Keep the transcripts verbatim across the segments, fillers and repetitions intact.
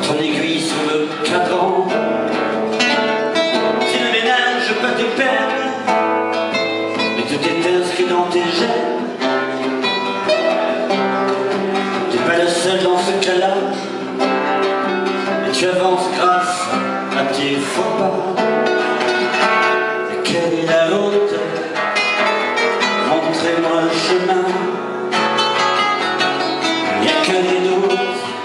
ton aiguille sur le cadran. Tu ne ménages pas tes peines, mais tout est inscrit dans tes gènes. Tu n'es pas le seul dans ce cas-là, mais tu avances grâce à tes faux pas. Et quelle est la route? Montrez-moi le chemin. Il n'y a que des doutes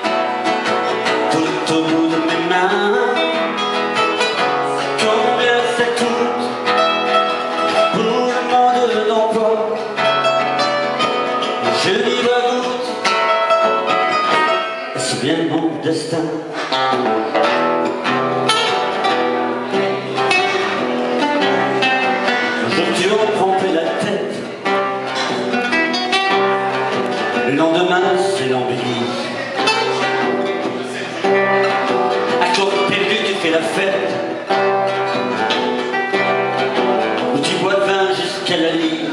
tout au bout de mes mains. Combien ça coûte pour le monde d'emploi? Je n'y vois goutte. C'est bien mon destin. Aujourd'hui on prend peu la tête, le lendemain c'est l'embellie. À corps perdu tu fais la fête, où tu bois le vin jusqu'à la lit.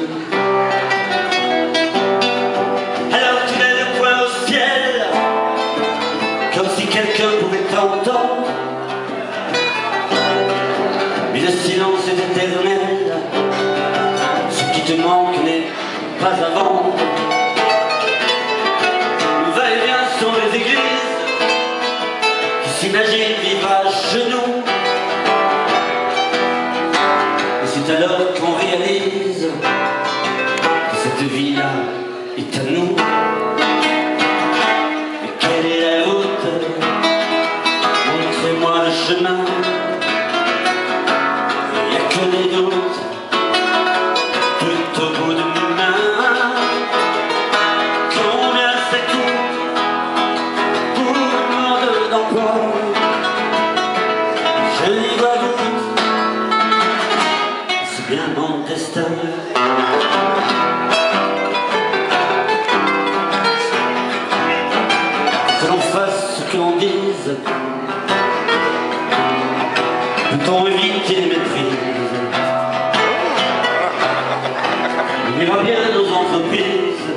Alors tu mets le poing au ciel, comme si quelqu'un pouvait t'entendre. Mais le silence est éternel, ce qui te manque n'est pas à vendre. Le va-et-vient sont les églises qui s'imaginent vivre à genoux. Et c'est alors qu'on réalise que cette vie-là est à nous. Et quelle est la route? Montrez-moi le chemin. Il n'y a que des doutes tout au bout de mes mains. Combien ça coûte pour le monde d'emploi? Je n'y vois goutte. C'est bien mon destin. Que l'on fasse ce que l'on dise, peut-on éviter les méprises? On ira bien nos entreprises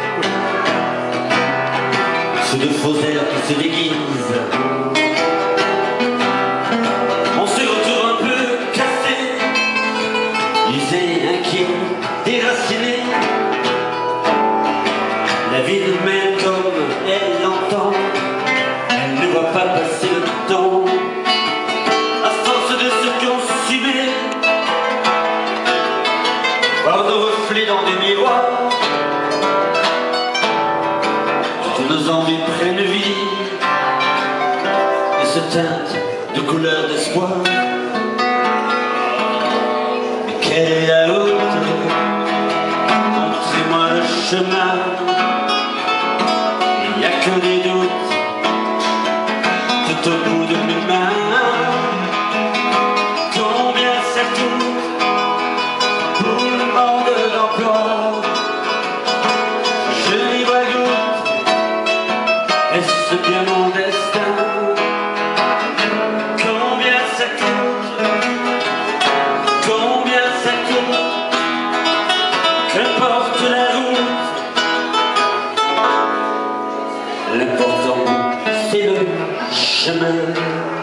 sous de faux airs qui se déguisent. On se retrouve un peu cassé, usé, inquiet, déraciné. La vie nous mène comme elle l'entend, elle ne voit pas passer le temps. À force de se consumer, voir nos reflets dans des miroirs, toutes nos envies prennent vie et se teintent de couleurs d'espoir. Mais quelle est la route? Montrez-moi le chemin. Il n'y a que des doutes tout au bout de mes mains. Combien ça coûte pour le monde d'emploi? Je n'y vois goutte. Est-ce bien mon destin? Combien ça coûte? Combien ça coûte? Qu'importe la route, l'important c'est le chemin.